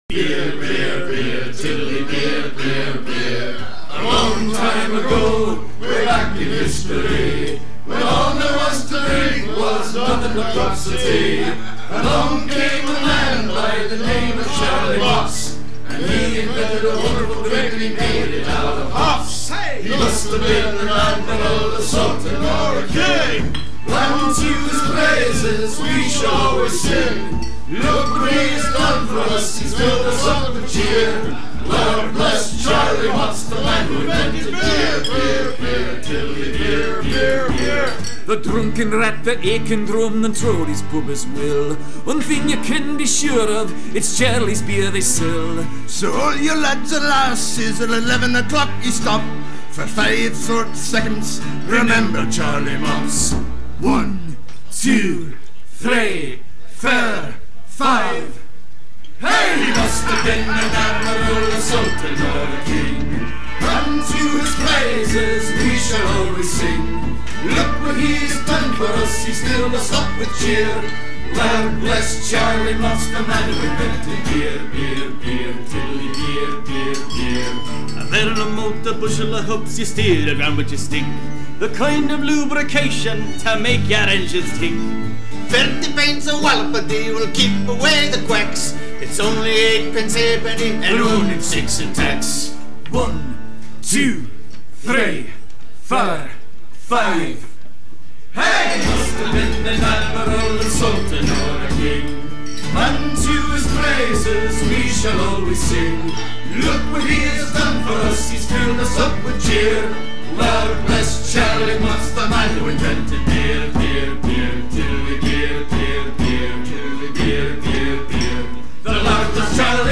Beer, beer, beer, tiddly beer, beer, beer. A long time ago, way back in history, when all there was to drink was nothing but drops of tea, along came a man by the name of Charlie Mops, and he invented a wonderful drink and he made it out of hops. He must have been an admiral, a sultan, or a king. Round to his praises we shall always sing. Look what he's done for us, he's filled us up with cheer. Lord bless Charlie Mops, the man who invented beer, beer, beer, tilly beer, beer, beer. The drunken rat that aching drum and throwed his pub as will. One thing you can be sure of, it's Charlie's beer they sell. So all you lads and lasses, at 11 o'clock you stop for 5 short seconds. Remember Charlie Mops. 1, 2, 3, 4, 5. Hey! He must have been an admiral, a sultan, or a king. Run to his praises we shall always sing. Look what he's done for us, he's filled us up with cheer. Lord bless Charlie Mops, the man who invented beer, beer, beer, tilly beer, beer, beer. And then in a motor bushel of hoops you steer around with your stick, the kind of lubrication to make your engines tick. 30 pints of wallopedy will keep away the quacks. It's only 8 pence halfpenny and only 6 in tax. 1, 2, 3, 4, 5. Hey! He must have been an admiral, a sultan, or a king. Unto his praises we shall always sing. Look what he has done for us, he's filled us up with cheer. Lord bless Charlie Mops, the man who invented beer, beer, beer, tilly beer, beer, beer, tilly beer, beer, beer. The Lord bless Charlie